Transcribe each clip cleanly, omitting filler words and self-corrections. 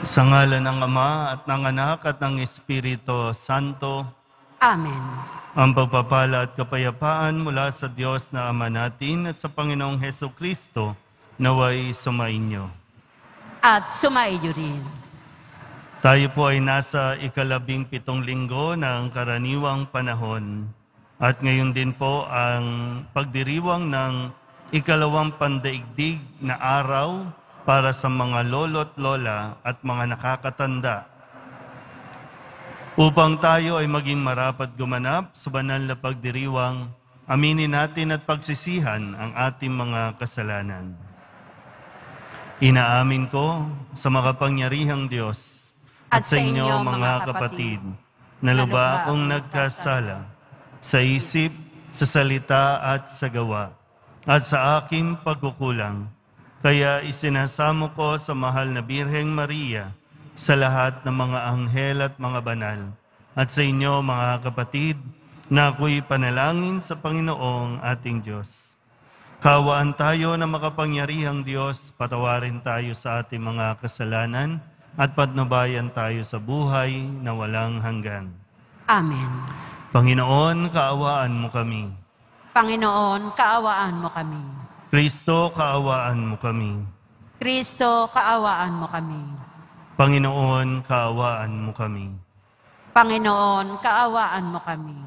Sa ngalan ng Ama at ng Anak at ng Espiritu Santo, Amen. ang pagpapala at kapayapaan mula sa Diyos na Ama natin at sa Panginoong Hesukristo naway sumainyo. At sumaiyo rin. Tayo po ay nasa 17 linggo ng karaniwang panahon at ngayon din po ang pagdiriwang ng 2 pandaigdig na araw para sa mga lolo't lola at mga nakakatanda. Upang tayo ay maging marapat gumanap sa banal na pagdiriwang, aminin natin at pagsisihan ang ating mga kasalanan. Inaamin ko sa makapangyarihang Diyos at sa inyo mga kapatid, na lubha akong nagkasala sa isip, sa salita at sa gawa, at sa aking pagkukulang. Kaya isinasamo ko sa mahal na Birheng Maria, sa lahat ng mga anghel at mga banal, at sa inyo mga kapatid, na ako'y panalangin sa Panginoong ating Diyos. Kawaan tayo na makapangyarihang Diyos, patawarin tayo sa ating mga kasalanan, at patnubayan tayo sa buhay na walang hanggan. Amen. Panginoon, kaawaan mo kami. Panginoon, kaawaan mo kami. Kristo, kaawaan mo kami. Kristo, kaawaan mo kami. Panginoon, kaawaan mo kami. Panginoon, kaawaan mo kami.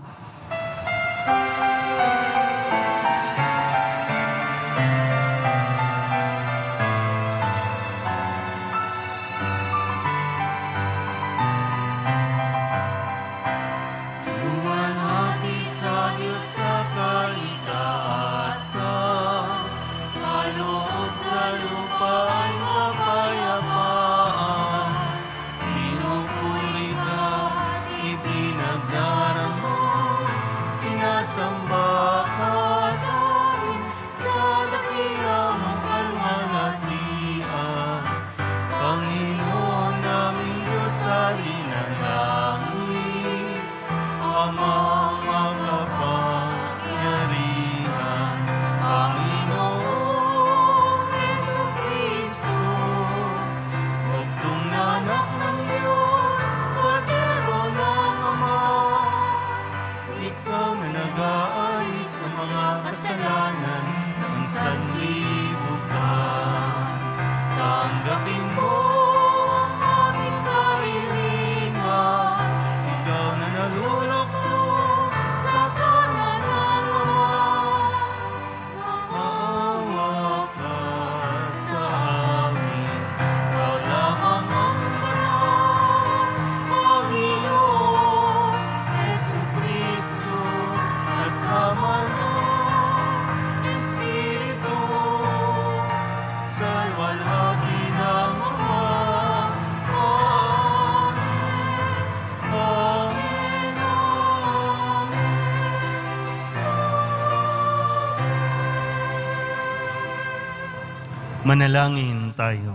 Manalangin tayo.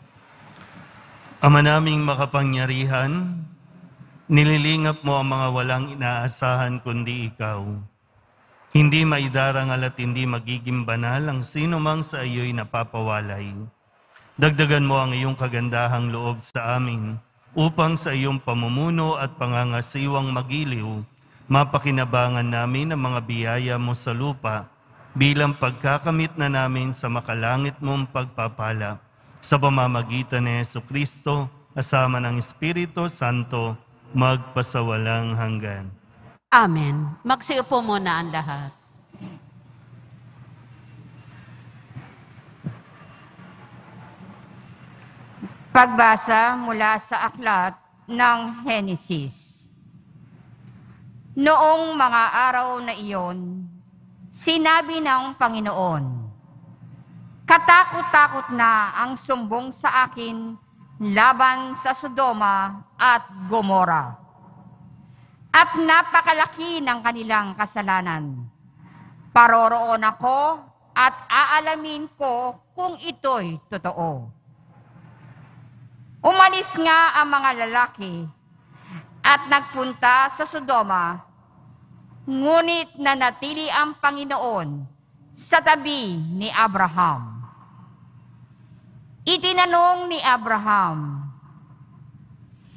Ama naming makapangyarihan, nililingap mo ang mga walang inaasahan kundi ikaw. Hindi maidarangal at hindi magiging banal ang sino mang sa iyo'y napapawalay. Dagdagan mo ang iyong kagandahang loob sa amin upang sa iyong pamumuno at pangangasiwang magiliw, mapakinabangan namin ang mga biyaya mo sa lupa bilang pagkakamit na namin sa makalangit mong pagpapala sa pamamagitan ni Jesucristo kasama ng Espiritu Santo magpasawalang hanggan. Amen. Magsiupo muna ang lahat. Pagbasa mula sa aklat ng Henesis. Noong mga araw na iyon, sinabi ng Panginoon, "Katakot-takot na ang sumbong sa akin laban sa Sodoma at Gomora. At napakalaki ng kanilang kasalanan. Paroroon ako at aalamin ko kung ito'y totoo." Umalis nga ang mga lalaki at nagpunta sa Sodoma, ngunit nanatili ang Panginoon sa tabi ni Abraham. Itinanong ni Abraham,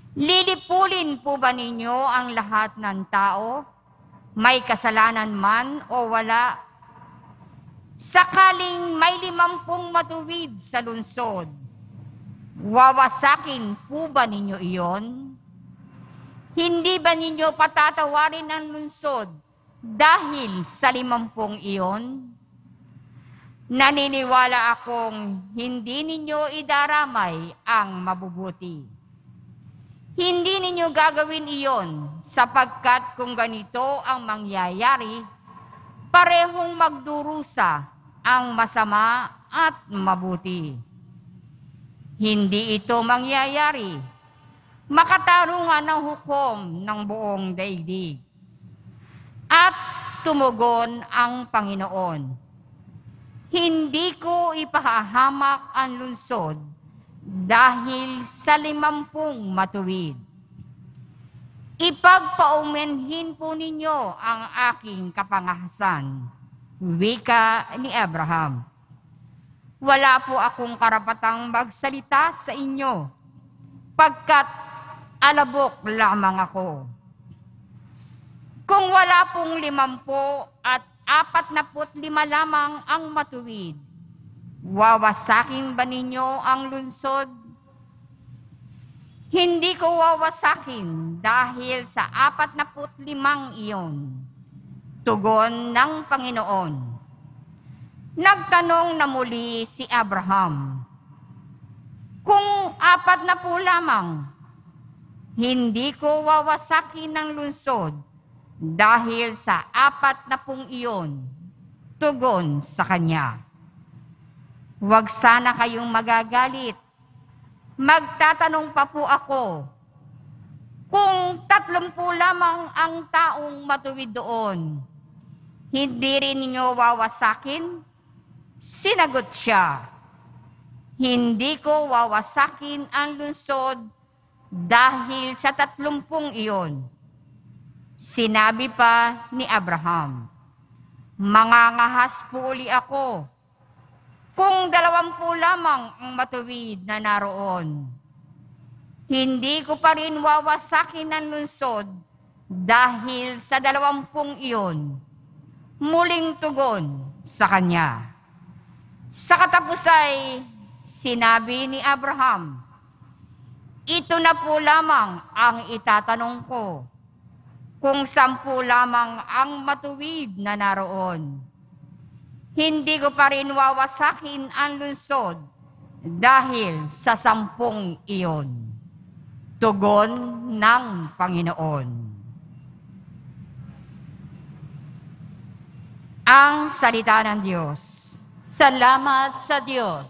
Lilipulin po ba ninyo ang lahat ng tao, may kasalanan man o wala? Sakaling may 50 matuwid sa lungsod, wawasakin po ba ninyo iyon? Hindi ba ninyo patatawarin ang lungsod dahil sa 50 iyon? Naniniwala akong hindi ninyo idaramay ang mabubuti. Hindi ninyo gagawin iyon sapagkat kung ganito ang mangyayari, parehong magdurusa ang masama at mabuti. Hindi ito mangyayari, makatarungan ng hukom ng buong daigdig. At tumugon ang Panginoon, hindi ko ipahahamak ang lungsod dahil sa 50 matuwid. Ipagpaumenhin po ninyo ang aking kapangahasan, wika ni Abraham. Wala po akong karapatang magsalita sa inyo, pagkat alabok lamang ako. Kung wala pong 50 at 45 lamang ang matuwid, wawasakin ba ninyo ang lungsod? Hindi ko wawasakin dahil sa 45 iyon. Tugon ng Panginoon. Nagtanong na muli si Abraham, kung 40 lamang, hindi ko wawasakin ang lungsod dahil sa 40 iyon. Tugon sa kanya, huwag sana kayong magagalit. Magtatanong pa po ako, kung 30 lamang ang taong matuwid doon, hindi rin ninyo wawasakin? Sinagot siya, hindi ko wawasakin ang lungsod dahil sa 30 iyon. Sinabi pa ni Abraham, mangangahas po uli ako kung 20 lamang ang matuwid na naroon. Hindi ko pa rin wawasakin ang lungsod dahil sa 20 iyon. Muling tugon sa kanya. Sa katapusay, sinabi ni Abraham, ito na po lamang ang itatanong ko, kung 10 lamang ang matuwid na naroon. Hindi ko pa rin wawasakin ang lungsod dahil sa 10 iyon. Tugon ng Panginoon. Ang salita ng Diyos. Salamat sa Diyos.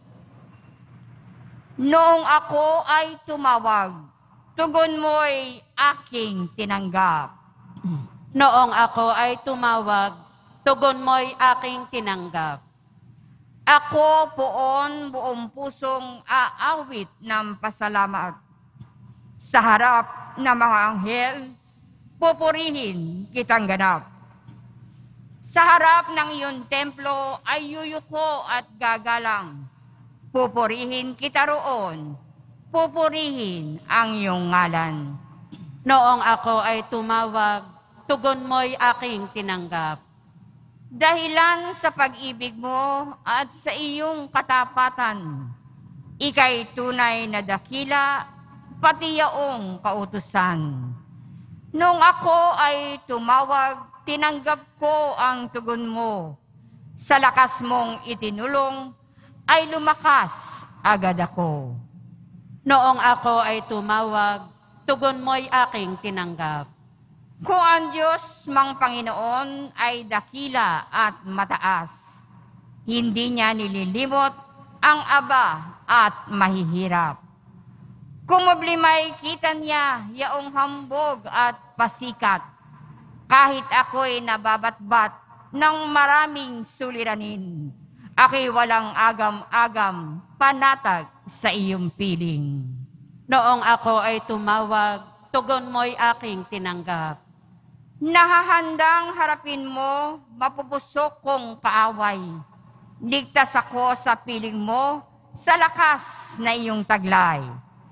Noong ako ay tumawag, tugon mo'y aking tinanggap. Noong ako ay tumawag, tugon mo'y aking tinanggap. Ako poon buong pusong aawit ng pasalamat. Sa harap ng mga anghel, pupurihin kitang ganap. Sa harap ng iyong templo ay yuyuko at gagalang. Pupurihin kita roon, pupurihin ang iyong ngalan. Noong ako ay tumawag, tugon mo'y aking tinanggap. Dahilan sa pag-ibig mo at sa iyong katapatan, ika'y tunay na dakila, pati yaong kautusan. Noong ako ay tumawag, tinanggap ko ang tugon mo. Sa lakas mong itinulong, ay lumakas agad ako. Noong ako ay tumawag, tugon mo'y aking tinanggap. Kung ang Diyos mang Panginoon ay dakila at mataas, hindi niya nililimot ang aba at mahihirap. Kung mablimay kita niya yaong hambog at pasikat, kahit ako'y nababatbat ng maraming suliranin, ako'y walang agam-agam panatag sa iyong piling. Noong ako ay tumawag, tugon mo'y aking tinanggap. Nahahandang harapin mo, mapupusok kong kaaway. Ligtas ako sa piling mo, sa lakas na iyong taglay.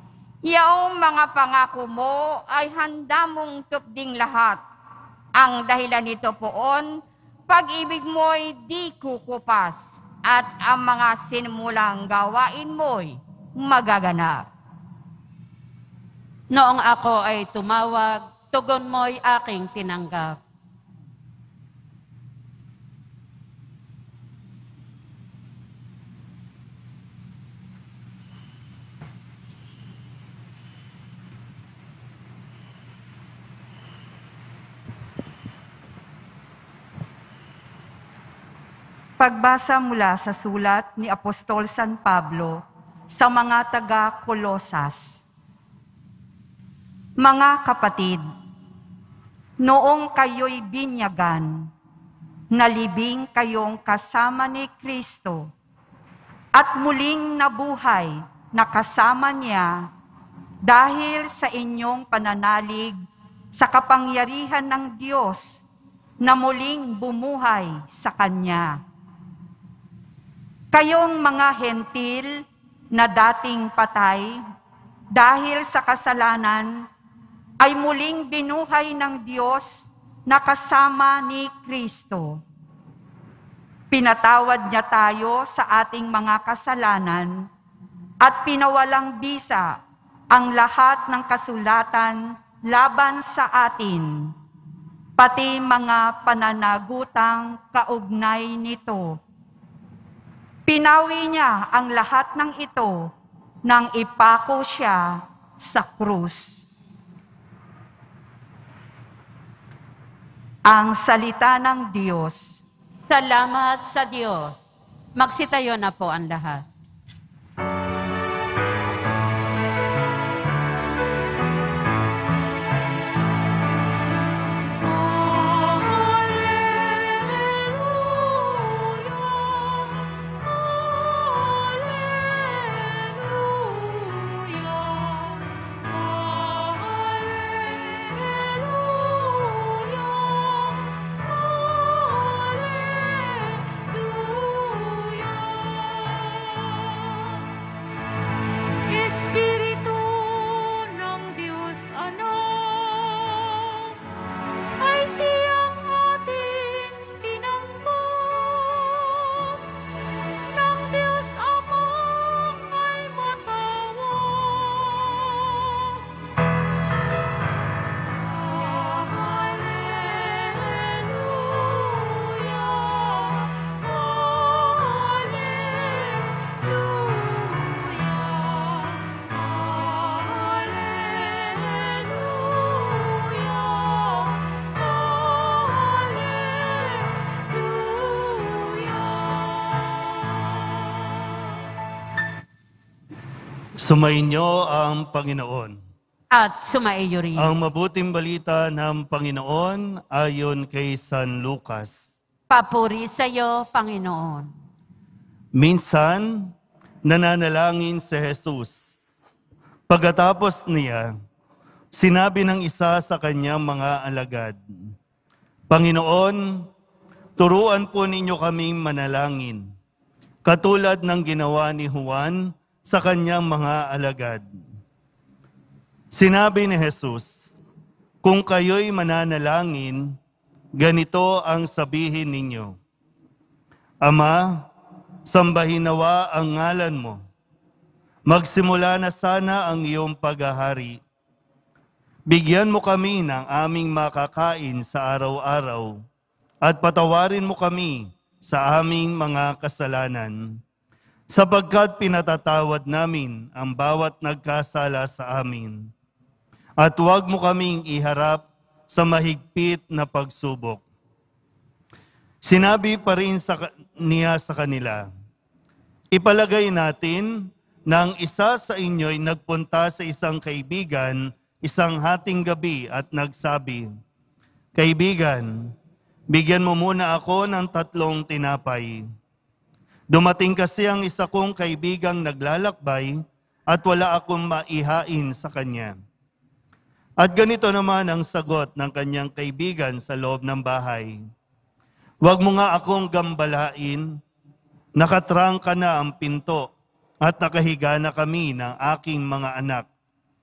Yaong mga pangako mo ay handa mong tupding lahat. Ang dahilan nito poon, pag-ibig mo'y di kukupas at ang mga sinimulang gawain mo'y magaganap. Noong ako ay tumawag, tugon mo'y aking tinanggap. Pagbasa mula sa sulat ni Apostol San Pablo sa mga taga-Kolosas. Mga kapatid, noong kayo'y binyagan, nalibing kayong kasama ni Kristo at muling nabuhay na kasama niya dahil sa inyong pananalig sa kapangyarihan ng Diyos na muling bumuhay sa Kanya. Kayong mga hentil na dating patay dahil sa kasalanan ay muling binuhay ng Diyos na kasama ni Kristo. Pinatawad niya tayo sa ating mga kasalanan at pinawalang bisa ang lahat ng kasulatan laban sa atin, pati mga pananagutang kaugnay nito. Pinawi niya ang lahat ng ito nang ipako siya sa krus. Ang salita ng Diyos. Salamat sa Diyos. Magsitayo na po ang lahat. Espiritu ng Diyos Anak, ay siyang ating tinanggap. Ng Diyos Ama ay matawag. Hallelujah, Sumainyo ang Panginoon. At sumaiyo rin. Ang mabuting balita ng Panginoon ayon kay San Lucas. Papuri sa iyo, Panginoon. Minsan, nananalangin si Jesus. Pagkatapos niya, sinabi ng isa sa kanyang mga alagad, Panginoon, turuan po ninyo kaming manalangin, katulad ng ginawa ni Juan sa kanyang mga alagad. Sinabi ni Jesus, kung kayo'y mananalangin, ganito ang sabihin ninyo, Ama, sambahin nawa ang ngalan mo. Magsimula na sana ang iyong paghahari. Bigyan mo kami ng aming makakain sa araw-araw at patawarin mo kami sa aming mga kasalanan, sapagkat pinatatawad namin ang bawat nagkasala sa amin. At huwag mo kaming iharap sa mahigpit na pagsubok. Sinabi pa rin niya sa kanila, Ipalagay natin na ang isa sa inyo'y nagpunta sa isang kaibigan isang hating gabi at nagsabi, Kaibigan, bigyan mo muna ako ng 3 tinapay. Dumating kasi ang isa kong kaibigang naglalakbay at wala akong maihain sa kanya. At ganito naman ang sagot ng kanyang kaibigan sa loob ng bahay. Huwag mo nga akong gambalain, nakatrangka na ang pinto at nakahiga na kami ng aking mga anak.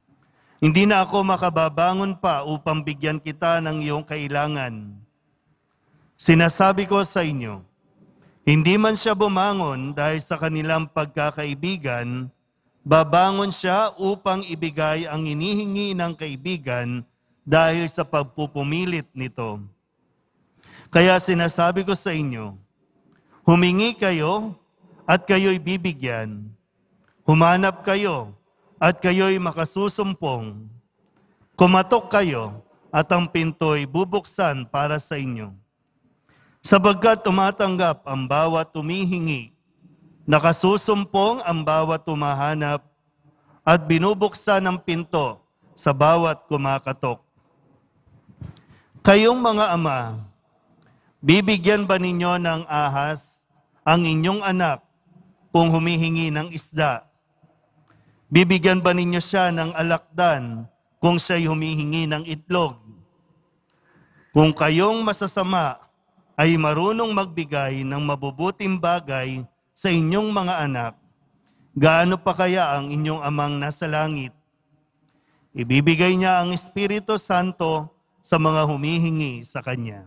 Hindi na ako makababangon pa upang bigyan kita ng iyong kailangan. Sinasabi ko sa inyo, hindi man siya bumangon dahil sa kanilang pagkakaibigan, babangon siya upang ibigay ang inihingi ng kaibigan dahil sa pagpupumilit nito. Kaya sinasabi ko sa inyo, humingi kayo at kayo'y bibigyan. Humanap kayo at kayo'y makasusumpong. Kumatok kayo at ang pinto'y bubuksan para sa inyo. Sapagkat tumatanggap ang bawat tumihingi, nakasusumpong ang bawat tumahanap, at binubuksan ang pinto sa bawat kumakatok. Kayong mga ama, bibigyan ba ninyo ng ahas ang inyong anak kung humihingi ng isda? Bibigyan ba ninyo siya ng alakdan kung siya'y humihingi ng itlog? Kung kayong masasama ay marunong magbigay ng mabubuting bagay sa inyong mga anak, gaano pa kaya ang inyong amang nasa langit? Ibibigay niya ang Espiritu Santo sa mga humihingi sa Kanya.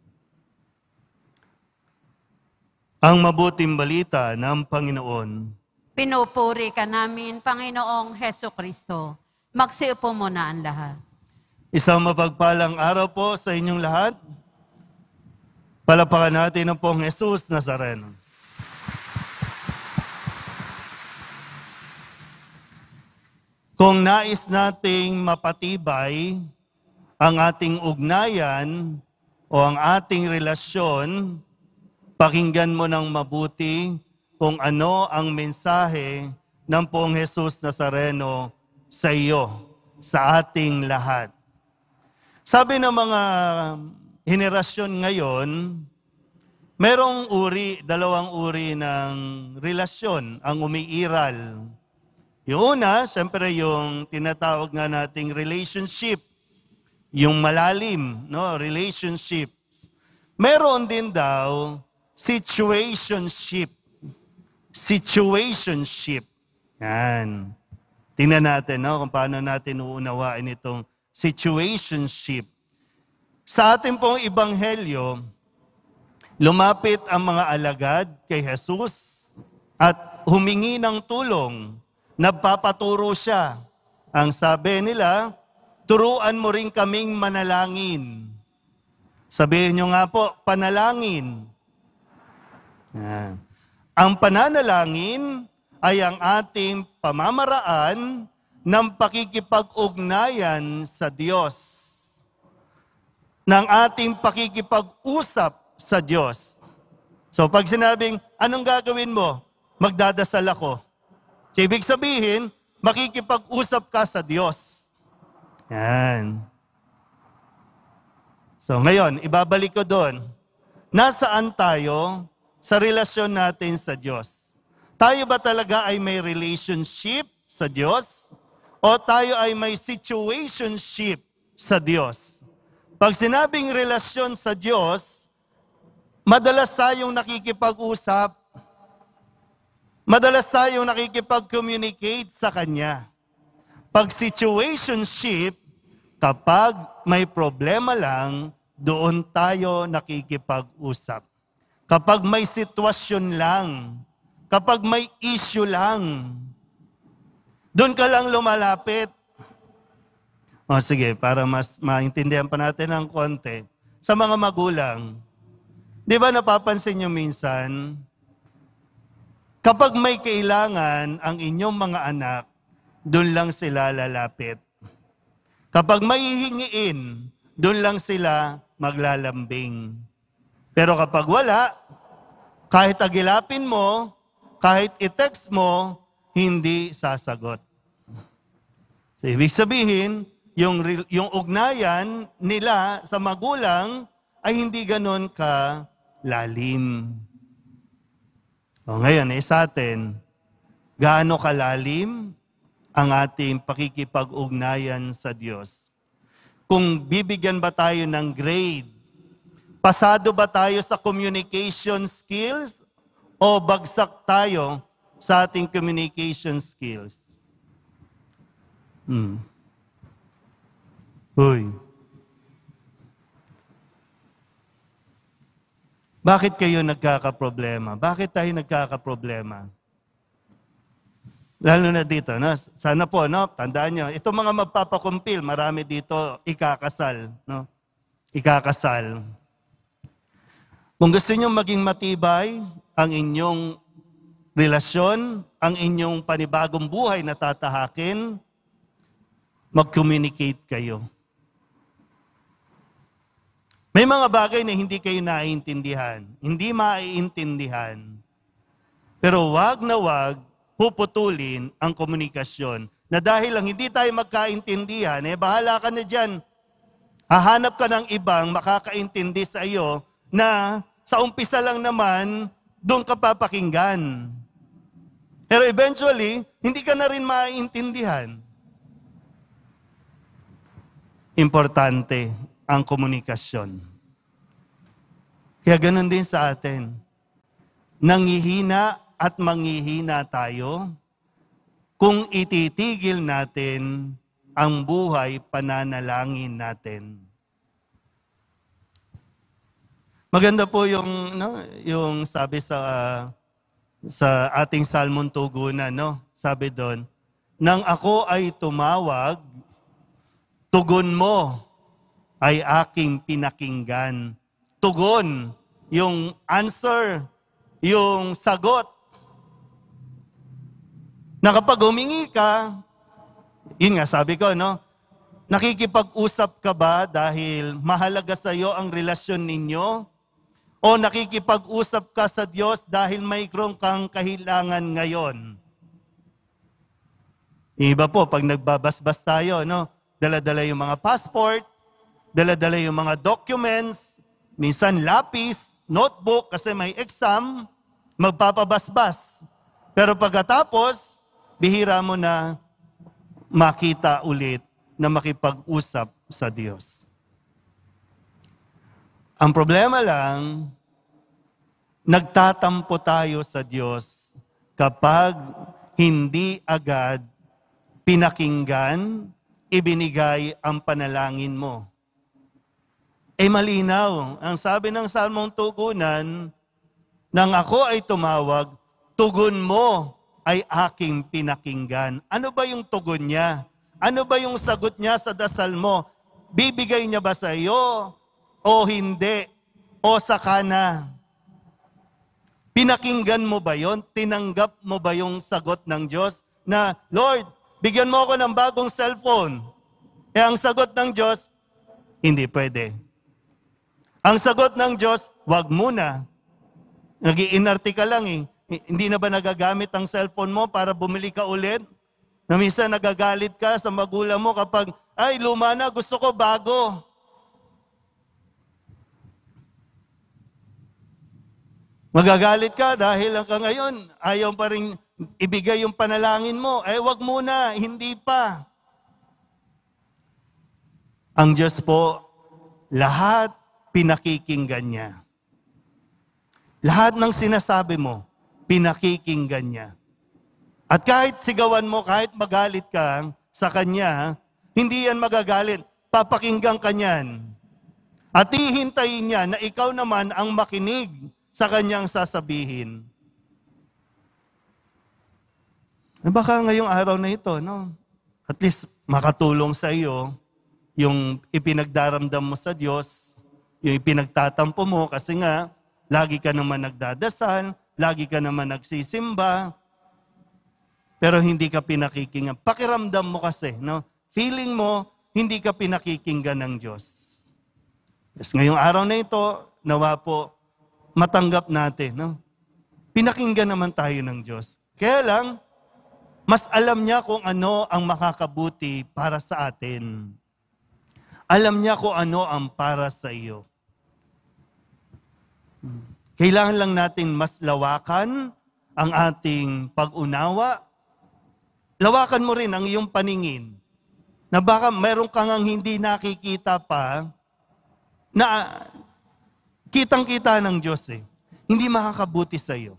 Ang mabuting balita ng Panginoon. Pinupuri ka namin, Panginoong Heso Kristo. Magsiupo muna ang lahat. Isang mapagpalang araw po sa inyong lahat. Palapakan natin ang pong Jesus Nazareno. Kung nais nating mapatibay ang ating ugnayan o ang ating relasyon, pakinggan mo ng mabuti kung ano ang mensahe ng Poong Jesus Nazareno sa iyo, sa ating lahat. Sabi ng mga henerasyon ngayon, merong dalawang uri ng relasyon ang umiiral. Yung una, siyempre yung tinatawag nga nating relationship, yung malalim, no, relationships. Meron din daw situationship. Situationship. Yan. Tingnan natin, no, kung paano natin uunawain itong situationship. Sa ating pong ebanghelyo, lumapit ang mga alagad kay Jesus at humingi ng tulong. Nagpapaturo siya. Ang sabi nila, turuan mo rin kaming manalangin. Sabihin nyo nga po, panalangin. Yan. Ang pananalangin ay ang ating pamamaraan ng pakikipag-ugnayan sa Diyos. Ng ating pakikipag-usap sa Diyos. So pag sinabing, anong gagawin mo? Magdadasal ako. So, ibig sabihin, makikipag-usap ka sa Diyos. Yan. So ngayon, ibabalik ko doon. Nasaan tayo sa relasyon natin sa Diyos? Tayo ba talaga ay may relationship sa Diyos? O tayo ay may situationship sa Diyos? Pag sinabing relasyon sa Diyos, madalas tayong nakikipag-usap, madalas tayong nakikipag-communicate sa Kanya. Pag situationship, kapag may problema lang, doon tayo nakikipag-usap. Kapag may sitwasyon lang, kapag may issue lang, doon ka lang lumalapit. O sige, para mas maintindihan pa natin ng konti. Sa mga magulang, di ba napapansin nyo minsan, kapag may kailangan ang inyong mga anak, doon lang sila lalapit. Kapag may hihingiin, doon lang sila maglalambing. Pero kapag wala, kahit agilapin mo, kahit i-text mo, hindi sasagot. So, ibig sabihin, yung ugnayan nila sa magulang ay hindi ganon ka lalim. O ngayon, sa atin, gaano kalalim ang ating pakikipag-ugnayan sa Diyos? Kung bibigyan ba tayo ng grade, pasado ba tayo sa communication skills o bagsak tayo sa ating communication skills? Hoy. Bakit kayo nagkakaproblema? Bakit tayo nagkakaproblema? Lalo na dito, no? Sana po, no? Tandaan nyo, itong mga magpapakumpil, marami dito ikakasal, no? Ikakasal. Kung gusto nyo maging matibay ang inyong relasyon, ang inyong panibagong buhay na tatahakin, mag-communicate kayo. May mga bagay na hindi kayo naiintindihan, hindi maiintindihan. Pero wag na wag puputulin ang komunikasyon na dahil lang hindi tayo magkaintindihan, bahala ka na dyan. Hahanap ka ng ibang makakaintindi sa iyo na sa umpisa lang naman, doon ka papakinggan. Pero eventually, hindi ka na rin maiintindihan. Importante ang komunikasyon. Kaya ganun din sa atin. Nanghihina at manghihina tayo kung ititigil natin ang buhay pananalangin natin. Maganda po yung sabi sa ating salmon tugunan, no? Sabi doon, nang ako ay tumawag, tugon mo ay aking pinakinggan. Tugon, yung answer, yung sagot. Na kapag humingi ka, yun nga sabi ko, no? Nakikipag-usap ka ba dahil mahalaga sa iyo ang relasyon ninyo? O nakikipag-usap ka sa Diyos dahil mayroon kang kahilangan ngayon? Iba po, pag nagbabasbas tayo, no? Dala-dala yung mga passport, dala-dala yung mga documents, minsan lapis, notebook kasi may exam, magpapabasbas. Pero pagkatapos, bihira mo na makita ulit na makipag-usap sa Diyos. Ang problema lang, nagtatampo tayo sa Diyos kapag hindi agad pinakinggan, ibinigay ang panalangin mo. Malinaw. Ang sabi ng Salmong Tugunan, nang ako ay tumawag, tugon mo ay aking pinakinggan. Ano ba yung tugon niya? Ano ba yung sagot niya sa dasal mo? Bibigay niya ba sa iyo? O hindi? O saka na? Pinakinggan mo ba yon? Tinanggap mo ba yung sagot ng Diyos? Na, Lord, bigyan mo ako ng bagong cellphone. Ang sagot ng Diyos, hindi pwede. Ang sagot ng Diyos, wag muna. Nag-iinarte ka lang eh. Hindi na ba nagagamit ang cellphone mo para bumili ka ulit? Na minsan nagagalit ka sa magulang mo kapag, ay luma na, gusto ko bago. Magagalit ka dahil hanggang ngayon, ayaw pa rin ibigay yung panalangin mo. Wag muna, hindi pa. Ang Diyos po, lahat pinakikinggan niya. Lahat ng sinasabi mo, pinakikinggan niya. At kahit sigawan mo, kahit magalit ka sa Kanya, hindi yan magagalit. Papakinggan ka niyan. At hihintayin niya na ikaw naman ang makinig sa Kanyang sasabihin. Baka ngayong araw na ito, no? At least makatulong sa iyo yung ipinagdaramdam mo sa Diyos, yung ipinagtatampo mo kasi nga, lagi ka naman nagdadasal, lagi ka naman nagsisimba, pero hindi ka pinakikinggan. Pakiramdam mo kasi, no? Feeling mo, hindi ka pinakikinggan ng Diyos. Yes, ngayong araw na ito, nawa po, matanggap natin, no? Pinakinggan naman tayo ng Diyos. Kaya lang, mas alam niya kung ano ang makakabuti para sa atin. Alam niya kung ano ang para sa iyo. Kailangan lang natin mas lawakan ang ating pag-unawa. Lawakan mo rin ang iyong paningin. Na baka meron kang hindi nakikita pa na kitang-kita ng Diyos eh. Hindi makakabuti sa iyo.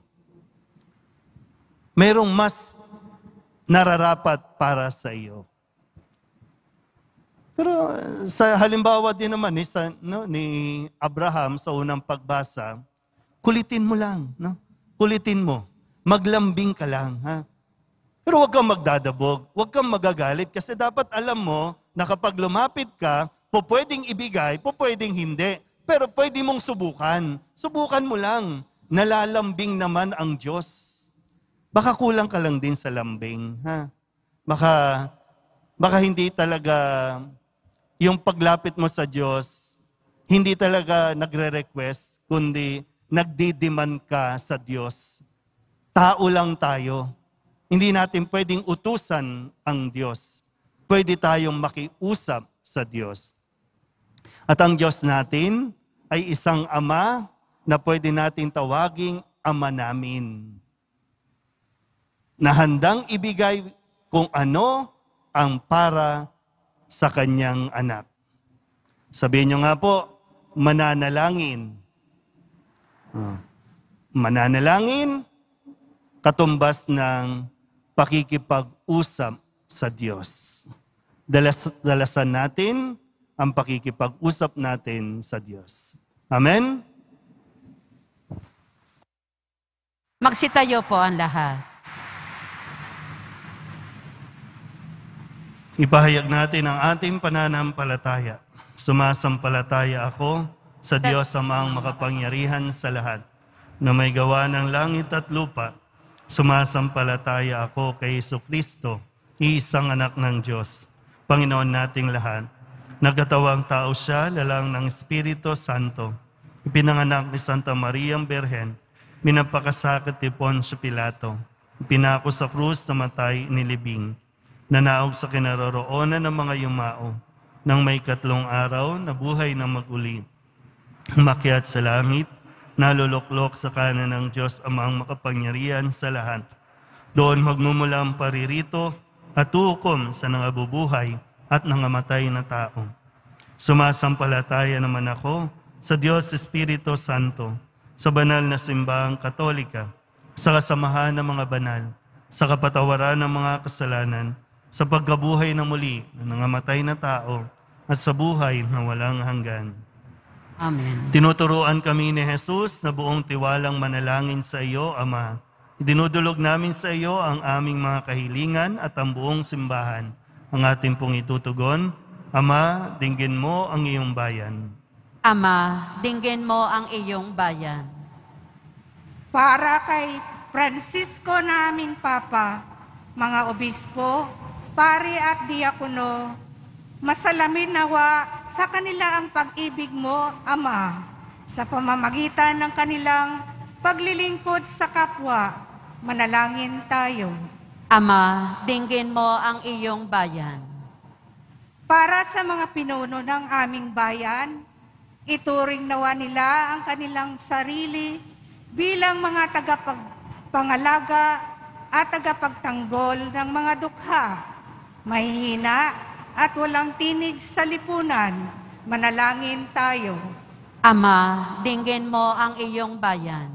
Merong mas nararapat para sa iyo. Pero sa halimbawa din naman ni Abraham sa unang pagbasa, kulitin mo lang. No? Kulitin mo. Maglambing ka lang. Ha? Pero huwag kang magdadabog. Huwag kang magagalit kasi dapat alam mo na kapag lumapit ka, pwedeng ibigay, pwedeng hindi. Pero pwede mong subukan. Subukan mo lang. Nalalambing naman ang Diyos. Baka kulang ka lang din sa lambing. Ha? Baka hindi talaga yung paglapit mo sa Diyos, hindi talaga nagre-request, kundi nagdidiman ka sa Diyos. Tao lang tayo. Hindi natin pwedeng utusan ang Diyos. Pwede tayong makiusap sa Diyos. At ang Diyos natin ay isang Ama na pwede natin tawaging Ama namin. Na handang ibigay kung ano ang para sa kanyang anak. Sabihin nyo nga po, mananalangin. Mananalangin, katumbas ng pakikipag-usap sa Diyos. Dalasan natin ang pakikipag-usap natin sa Diyos. Amen? Magsitayo po ang lahat. Ipahayag natin ang ating pananampalataya. Sumasampalataya ako sa Diyos Amang makapangyarihan sa lahat, na may gawa ng langit at lupa. Sumasampalataya ako kay Jesucristo, iisang anak ng Diyos, Panginoon nating lahat. Nagkatawang tao siya, lalang ng Espiritu Santo. Ipinanganak ni Santa Maria Berhen, minapakasakit ni Poncio Pilato. Pinako sa krus, namatay, nilibing. Nanaog sa kinaroroonan ng mga yumao. Nang may 3 araw, nabuhay ng mag-uli. Umakyat sa langit, naluluklok sa kanan ng Diyos Amang makapangyarihan sa lahat. Doon magmumula ang paririto at hukom sa nangabubuhay at nangamatay na tao. Sumasampalataya naman ako sa Diyos Espiritu Santo, sa banal na simbahang Katolika, sa kasamahan ng mga banal, sa kapatawaran ng mga kasalanan, sa pagkabuhay na muli ng nangamatay na tao, at sa buhay na walang hanggan. Amen. Tinuturuan kami ni Jesus na buong tiwalang manalangin sa iyo, Ama. Dinudulog namin sa iyo ang aming mga kahilingan at ang buong simbahan. Ang ating pong itutugon, Ama, dinggin mo ang iyong bayan. Ama, dinggin mo ang iyong bayan. Para kay Francisco naming Papa, mga obispo, pari at diakono, masalamin nawa sa kanila ang pag-ibig mo, Ama, sa pamamagitan ng kanilang paglilingkod sa kapwa. Manalangin tayo. Ama, dinggin mo ang iyong bayan. Para sa mga pinuno ng aming bayan, ituring nawa nila ang kanilang sarili bilang mga tagapagpangalaga at tagapagtanggol ng mga dukha, mahihina at walang tinig sa lipunan. Manalangin tayo. Ama, dinggin mo ang iyong bayan.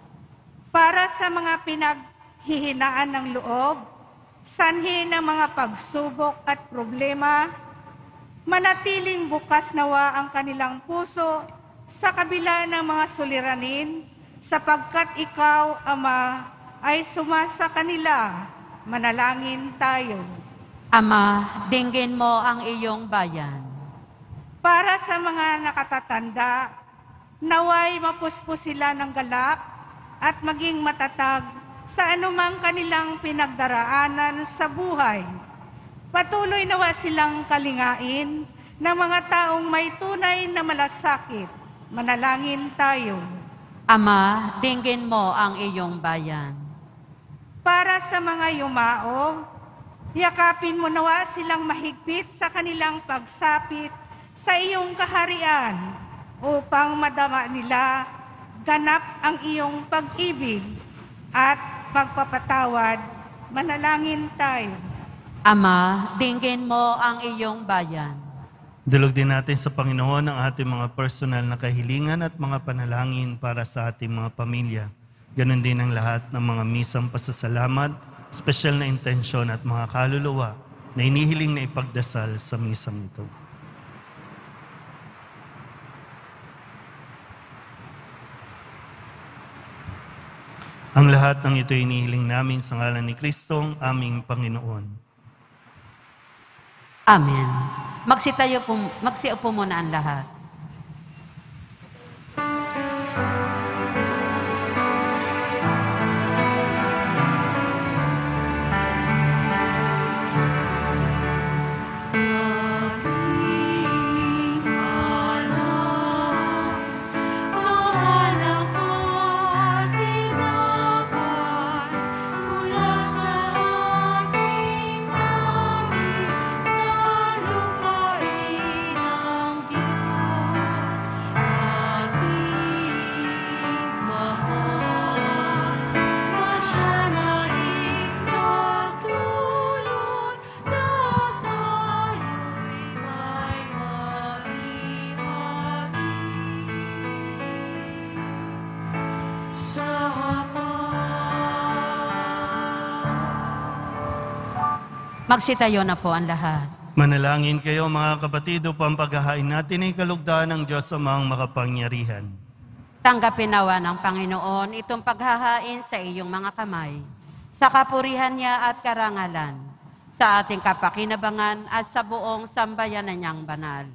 Para sa mga pinaghihinaan ng loob, sanhi ng mga pagsubok at problema, manatiling bukas nawa ang kanilang puso sa kabila ng mga suliranin, sapagkat ikaw, Ama, ay sumasa kanila. Manalangin tayo. Ama, dinggin mo ang iyong bayan. Para sa mga nakatatanda, naway mapuspos sila ng galak at maging matatag sa anumang kanilang pinagdaraanan sa buhay. Patuloy nawa silang kalingain ng mga taong may tunay na malasakit. Manalangin tayo. Ama, dinggin mo ang iyong bayan. Para sa mga yumao, yakapin mo nawa silang mahigpit sa kanilang pagsapit sa iyong kaharian upang madama nila ganap ang iyong pag-ibig at pagpapatawad. Manalangin tayo. Ama, dinggin mo ang iyong bayan. Dulog din natin sa Panginoon ang ating mga personal na kahilingan at mga panalangin para sa ating mga pamilya. Ganon din ang lahat ng mga misang pasasalamat, espesyal na intensyon at mga kaluluwa na inihiling na ipagdasal sa misang ito. Ang lahat ng ito inihiling namin sa ngalan ni Kristong aming Panginoon. Amen. Magsiupo muna ang lahat. Magsitayo na po ang lahat. Manalangin kayo mga kapatid upang paghahain natin ay kalugdan ng Diyos amang makapangyarihan. Tanggapin nawa ng Panginoon itong paghahain sa iyong mga kamay, sa kapurihan niya at karangalan, sa ating kapakinabangan at sa buong sambayanan niyang banal.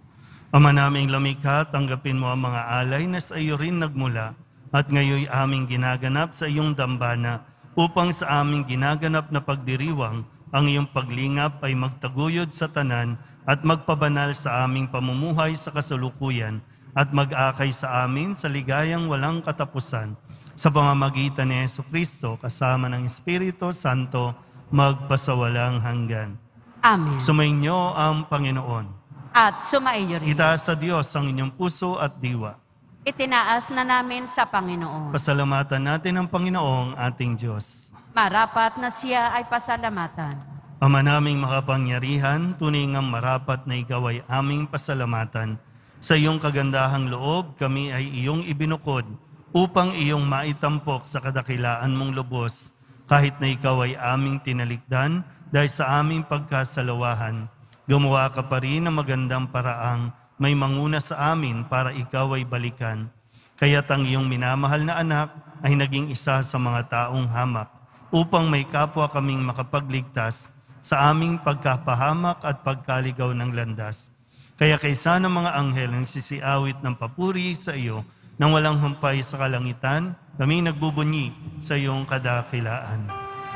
Ama naming lumikha, tanggapin mo ang mga alay na sa iyo rin nagmula at ngayoy aming ginaganap sa iyong dambana upang sa aming ginaganap na pagdiriwang ang iyong paglingap ay magtaguyod sa tanan at magpabanal sa aming pamumuhay sa kasulukuyan at mag-akay sa amin sa ligayang walang katapusan sa pamamagitan ni Jesucristo kasama ng Espiritu Santo magpasawalang hanggan. Amen. Sumainyo ang Panginoon. At sumaiyo rin. Itaas sa Diyos ang inyong puso at diwa. Itinaas na namin sa Panginoon. Pasalamatan natin ang Panginoong ating Diyos. Marapat na siya ay pasalamatan. Ama naming makapangyarihan, tunay ngang marapat na ikaw ay aming pasalamatan. Sa iyong kagandahang loob, kami ay iyong ibinukod upang iyong maitampok sa kadakilaan mong lubos, kahit na ikaw ay aming tinalikdan dahil sa aming pagkasalawahan. Gumawa ka pa rin ng magandang paraang may manguna sa amin para ikaw ay balikan. Kaya't ang iyong minamahal na anak ay naging isa sa mga taong hamak, upang may kapwa kaming makapagligtas sa aming pagkapahamak at pagkaligaw ng landas. Kaya kaysa ng mga anghel ang sisiawit ng papuri sa iyo nang walang humpay sa kalangitan, kami nagbubunyi sa iyong kadakilaan.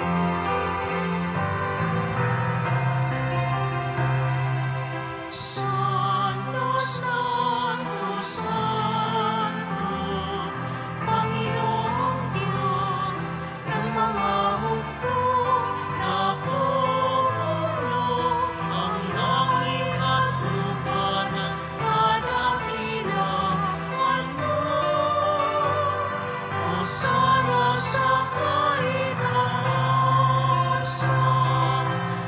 Santo, Santo, Santo, Panginoong Diyos ng mga hukbo, napupuno ang langit at lupa ng kadakilaan mo. Hosana sa kaitaasan,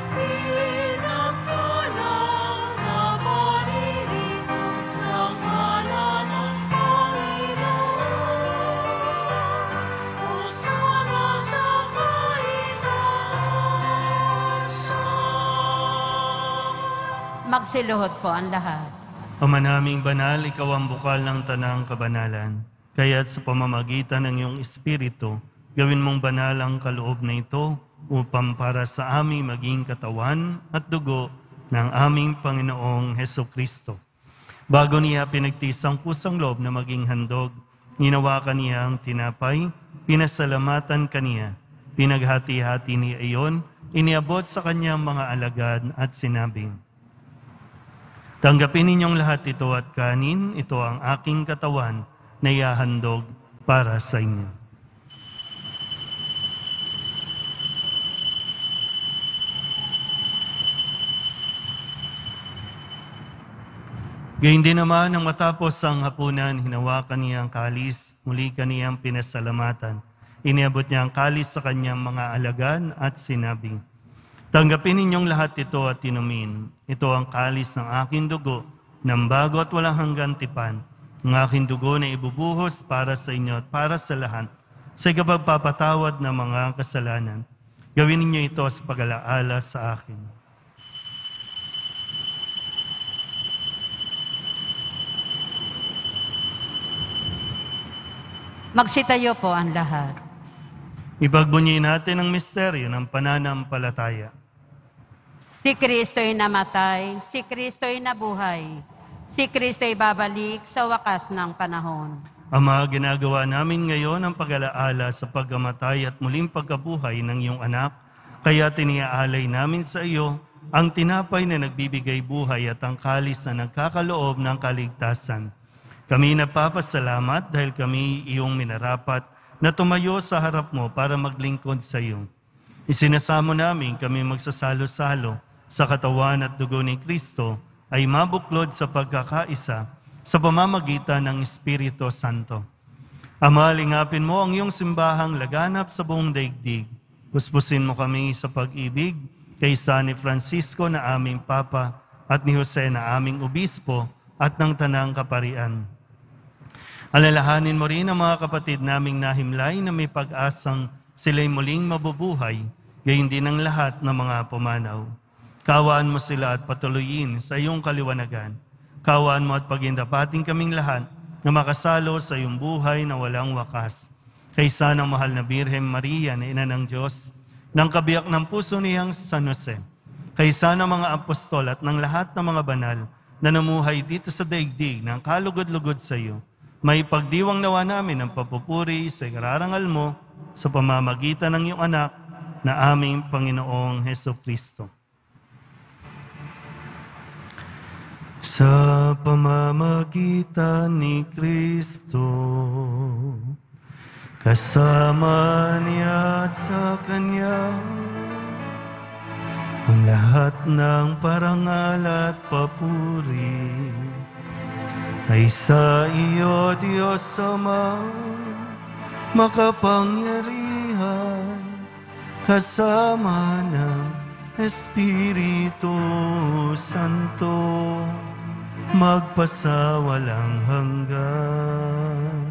pinagpalang na paririto sa ngalan ng Panginoon. Hosana sa kaitaasan. Magsiluhod po ang lahat. Ama naming banal, ikaw ang bukal ng tanang kabanalan. Kaya't sa pamamagitan ng iyong Espiritu, gawin mong banal ang kaloob na ito upang para sa aming maging katawan at dugo ng aming Panginoong Hesukristo. Bago niya pinagtiis ang pusang loob na maging handog, ginawakan niya ang tinapay, pinasalamatan kaniya, pinaghati-hati niya iyon, iniabot sa kanyang mga alagad at sinabing, tanggapin ninyong lahat ito at kanin, ito ang aking katawan na ihahandog para sa inyo. Gayun din naman, nang matapos ang hapunan, hinawakan niya ang kalis, muli kaniyang pinasalamatan. Iniabot niya ang kalis sa kanyang mga alagad at sinabing, tanggapin ninyong lahat ito at inumin. Ito ang kalis ng aking dugo, ng bago at walang hanggang tipan. Ang aking dugo na ibubuhos para sa inyo at para sa lahat, sa ikapagpapatawad ng mga kasalanan. Gawin ninyo ito sa pag-alaala sa akin. Magsitayo po ang lahat. Ipagbunyi natin ang misteryo ng pananampalataya. Si Kristo'y namatay, si Kristo'y nabuhay, si Kristo'y babalik sa wakas ng panahon. Ama, ginagawa namin ngayon ang pag-alaala sa pagkamatay at muling pagkabuhay ng iyong anak, kaya tiniaalay namin sa iyo ang tinapay na nagbibigay buhay at ang kalis na nagkakaloob ng kaligtasan. Kami nagpapasalamat dahil kami iyong minarapat na tumayo sa harap mo para maglingkod sa iyo. Isinasamo namin kami magsasalo-salo sa katawan at dugo ni Kristo ay mabuklod sa pagkakaisa sa pamamagitan ng Espiritu Santo. Ama, lingapin mo ang iyong simbahang laganap sa buong daigdig. Puspusin mo kami sa pag-ibig kay San Francisco na aming Papa at ni Jose na aming Obispo at ng Tanang Kaparian. Alalahanin mo rin ang mga kapatid naming nahimlay na may pag-asang sila'y muling mabubuhay, gayon din ang lahat ng mga pumanaw. Kawaan mo sila at patuloyin sa iyong kaliwanagan. Kawaan mo at pagindapating kaming lahat na makasalo sa iyong buhay na walang wakas. Kaysa ng mahal na Birhen Maria na Ina ng Diyos, ng kabiyak ng puso niyang San Jose, kaysa ng mga apostol at ng lahat ng mga banal na namuhay dito sa daigdig ng kalugod-lugod sa iyo, may pagdiwang nawa namin ang papupuri sa ikarangal mo sa pamamagitan ng iyong anak na aming Panginoong Hesukristo. Sa pamamagitan ni Kristo, kasama niya at sa Kanya, ang lahat ng parangal at papuri ay sa iyo, Diyos Ama, makapangyarihan, kasama ng Espiritu Santo, magpasawalang hanggan.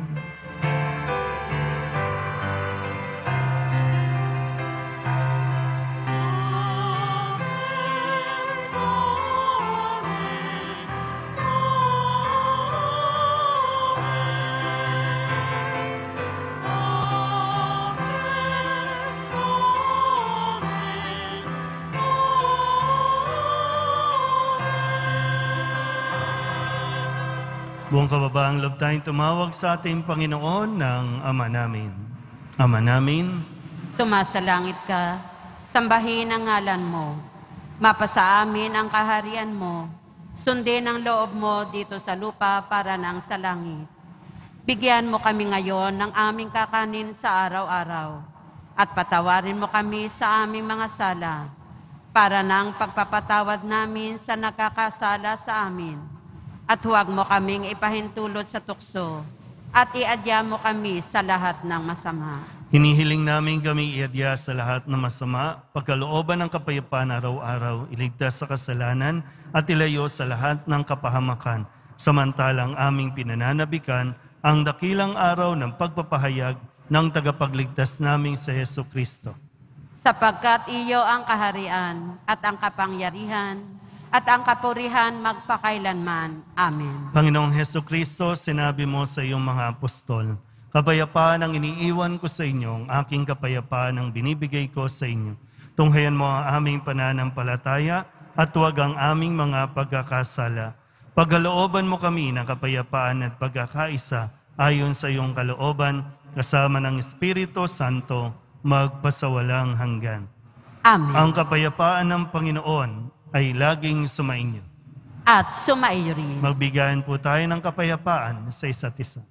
Buong kababaang loob tayong tumawag sa ating Panginoon ng Ama namin. Ama namin, Sumasalangit ka, sambahin ang ngalan mo. Mapasa amin ang kaharian mo. Sundin ang loob mo dito sa lupa para nang sa langit. Bigyan mo kami ngayon ng aming kakanin sa araw-araw. At patawarin mo kami sa aming mga sala, para nang pagpapatawad namin sa nakakasala sa amin. At huwag mo kaming ipahintulot sa tukso, at iadya mo kami sa lahat ng masama. hinihiling namin kami iadya sa lahat ng masama, pagkalooban ng kapayapaan araw-araw, iligtas sa kasalanan at ilayo sa lahat ng kapahamakan, samantalang aming pinananabikan ang dakilang araw ng pagpapahayag ng tagapagligtas naming sa Hesukristo. Sapagkat iyo ang kaharian at ang kapangyarihan at ang kapurihan magpakailanman. Amen. Panginoong Hesukristo, sinabi mo sa iyong mga apostol, kapayapaan ang iniiwan ko sa inyo, ang aking kapayapaan ang binibigay ko sa inyo. Tunghayan mo ang aming pananampalataya at huwag ang aming mga pagkakasala. Pagkalooban mo kami ng kapayapaan at pagkakaisa ayon sa iyong kalooban, kasama ng Espiritu Santo, magpasawalang hanggan. Amen. Ang kapayapaan ng Panginoon ay laging sumainyo. At sumaiyo rin. Magbigayan po tayo ng kapayapaan sa isa't isa.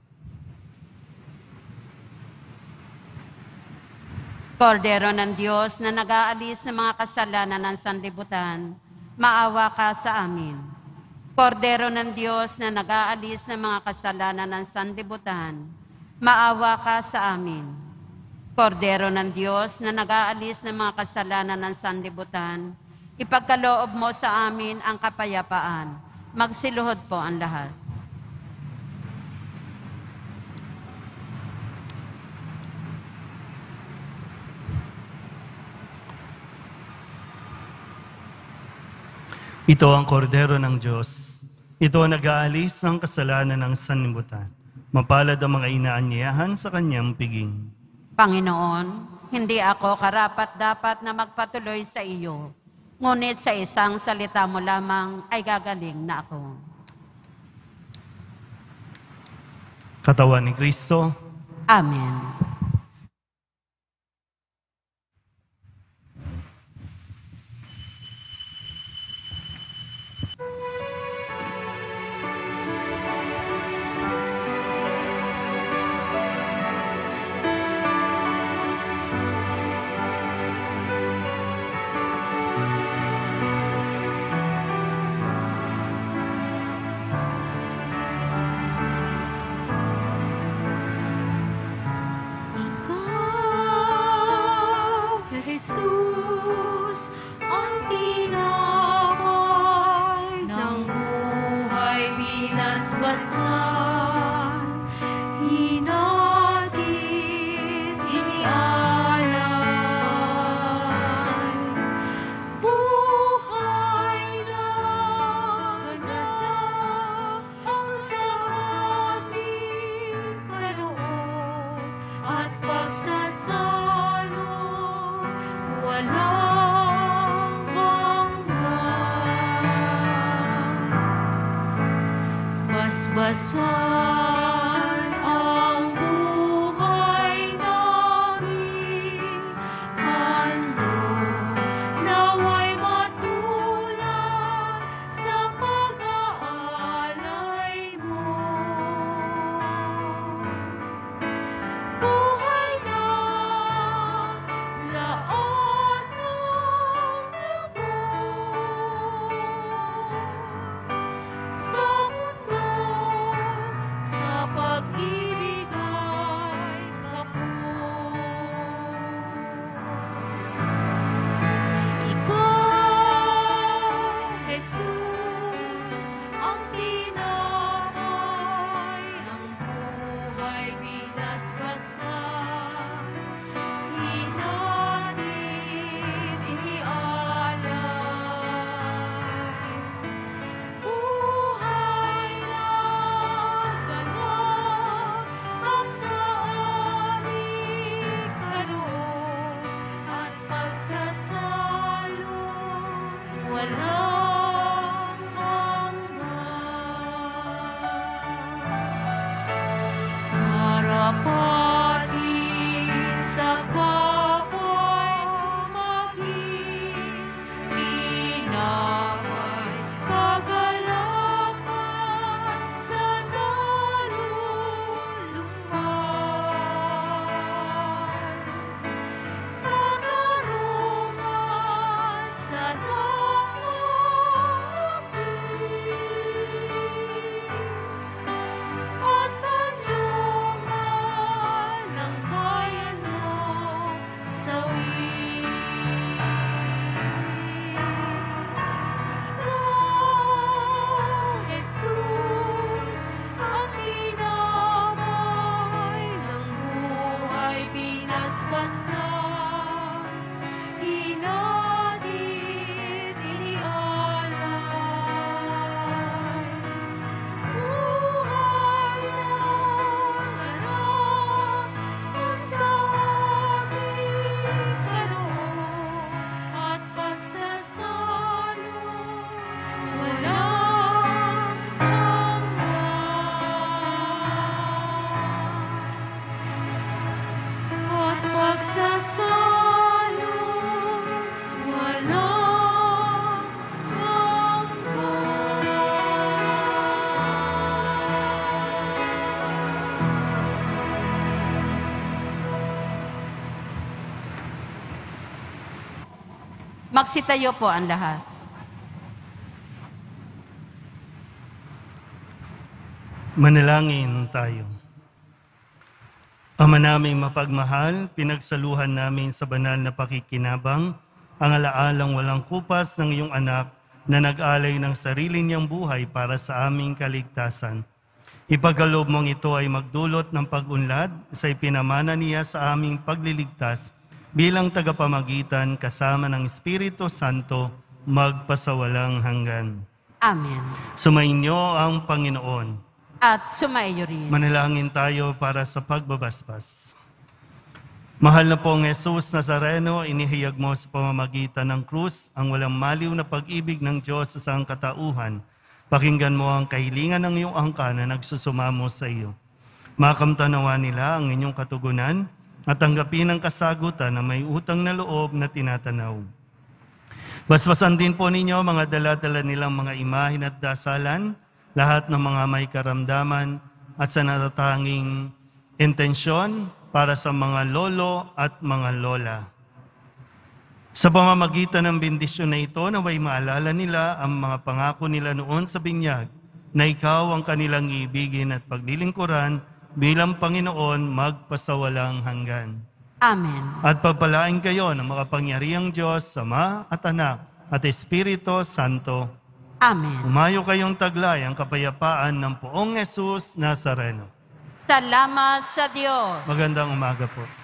Kordero ng Diyos na nag-aalis ng mga kasalanan ng sanlibutan, maawa ka sa amin. Kordero ng Diyos na nag-aalis ng mga kasalanan ng sanlibutan, maawa ka sa amin. Kordero ng Diyos na nag-aalis ng mga kasalanan ng sanlibutan, ipagkaloob mo sa amin ang kapayapaan. Magsiluhod po ang lahat. Ito ang kordero ng Diyos. Ito ang nag-aalis ng kasalanan ng sanlibutan. Mapalad ang mga inaanyayahan sa kanyang piging. Panginoon, hindi ako karapat-dapat na magpatuloy sa iyo. Ngunit sa isang salita mo lamang ay gagaling na ako. Katawan ni Kristo. Amen. Jesus, ang tinapay ng buhay binasbasan, hinatid, inialay. Buhay na ganap ang sa aming kaloob at pagsasalo. Walang hanggan. Basbasan ang buhay namin, handog naway matulad sa pag-aalay mo. Buhay na laan ng lubos sa mundo, sa pag-ibig ay kapos. Ikaw, Jesus, ang tinapay ng buhay binasbasan, hinatid, inialay. Buhay na ganap ang sa aming kaloob at pagsasalo. Walang hanggan. Marapati sa kapwa'y maging tinapay, kagalakan sa nalulumay, katarungan sa at kanlungan ng bayan mo sa Ikaw, Jesus, ang tinapay ng buhay binasbasan, hinatid, inialay. Buhay na ganap ang sa aming kaloob at pagsasalo. Walang hanggan. At pagsasalo, walang Magsitayo po ang lahat. Manalangin tayo. Ama naming mapagmahal, pinagsaluhan namin sa banal na pakikinabang ang alaalang walang kupas ng iyong anak na nag-alay ng sarili niyang buhay para sa aming kaligtasan. Ipagkaloob mong ito ay magdulot ng pag-unlad sa ipinamana niya sa aming pagliligtas bilang tagapamagitan kasama ng Espiritu Santo magpasawalang hanggan. Amen. Sumainyo ang Panginoon. At sumaiyo rin. Manalangin tayo para sa pagbabasbas. Mahal na pong Jesus Nazareno, inihayag mo sa pamamagitan ng krus ang walang maliw na pag-ibig ng Diyos sa sangkatauhan. Pakinggan mo ang kahilingan ng iyong angka na nagsusumamo sa iyo. Makamtanawa nila ang inyong katugunan at tanggapin ang kasagutan na may utang na loob na tinatanaw. Basbasan din po ninyo mga dala-dala nilang mga imahin at dasalan, lahat ng mga may karamdaman at sa natatanging intensyon para sa mga lolo at mga lola. Sa pamamagitan ng bendisyon na ito, naway maalala nila ang mga pangako nila noon sa binyag na ikaw ang kanilang iibigin at paglilingkuran bilang Panginoon magpasawalang hanggan. Amen. At pagpalain kayo ng makapangyarihang Diyos, Ama at Anak at Espiritu Santo. Amen. Umayo kayong taglay ang kapayapaan ng Poong Jesus Nazareno. Salamat sa Diyos. Magandang umaga po.